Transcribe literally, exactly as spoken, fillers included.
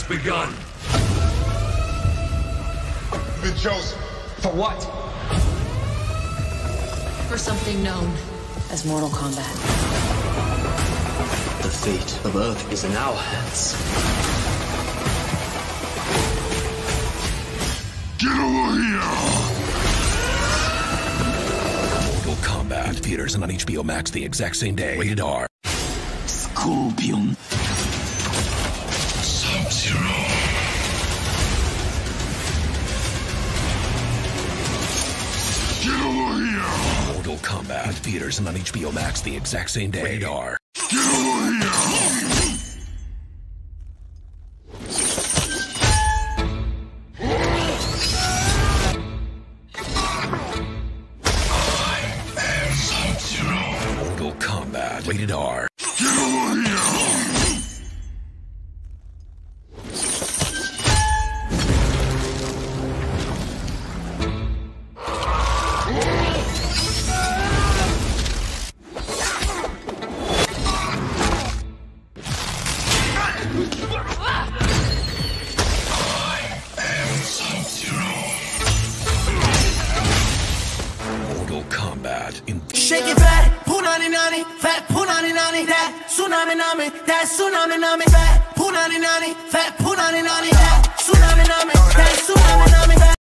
begun. You've been chosen. For what? For something known as Mortal Kombat. The fate of Earth is in our hands. Get over here! Mortal Kombat. Theaters and on H B O Max the exact same day. Rated R. Scorpion. Sub-Zero. Get over here! Mortal Kombat. Theaters and on H B O Max the exact same day. Rated R. Get over here! Mortal Kombat. Rated R. Get over here! Mortal Kombat. In Shake it fat, punani nani, fat punani nani, that tsunami nami, that tsunami nami, fat punani nani, fat punani nani, that tsunami nami, that tsunami nami.